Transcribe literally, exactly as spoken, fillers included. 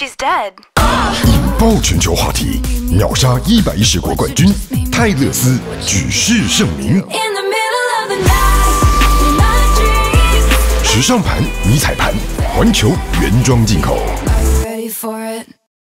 she's dead. 引爆全球话题，秒杀一百一十国冠军泰勒斯，举世盛名。时尚盘、迷彩盘，环球原装进口。